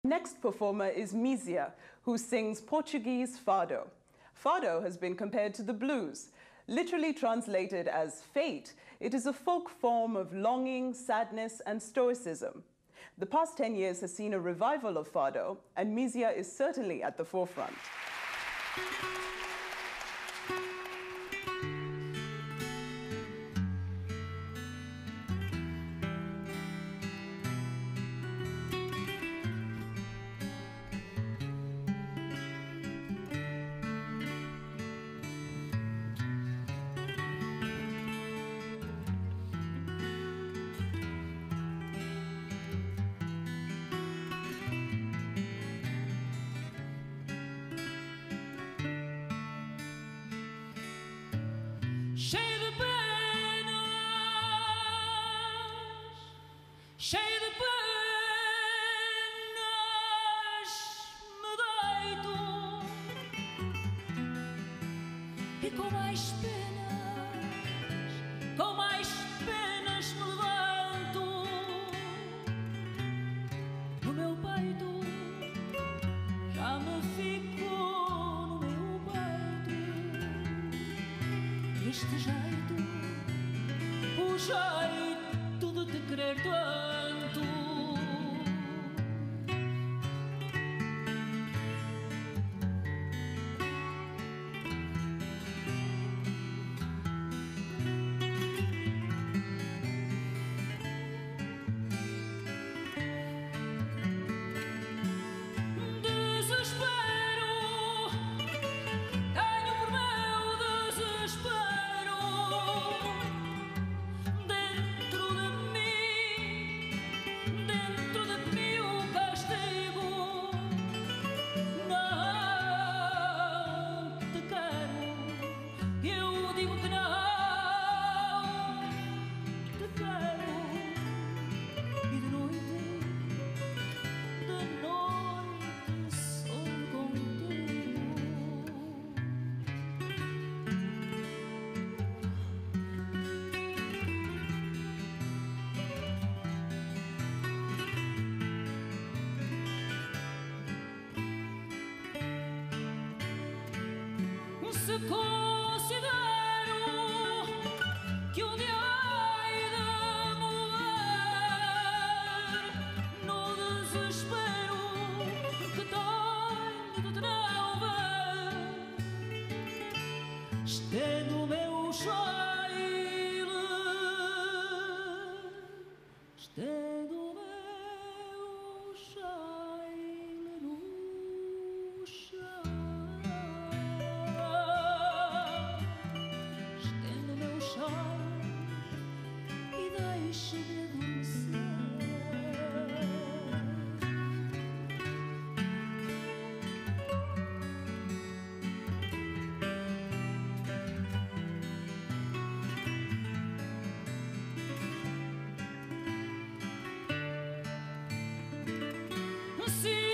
Next performer is Mizia, who sings Portuguese fado. Fado has been compared to the blues. Literally translated as fate, it is a folk form of longing, sadness, and stoicism. The past 10 years has seen a revival of fado, and Mizia is certainly at the forefront. Cheio de penas me deito e com mais penas me levanto no meu peito, já me ficou no meu peito este jeito, o jeito de te querer tanto. Se considero que um dia hei de morrer no desespero que tenho de te não ver, estendo o meu cheiro, estendo o meu cheiro no chão. See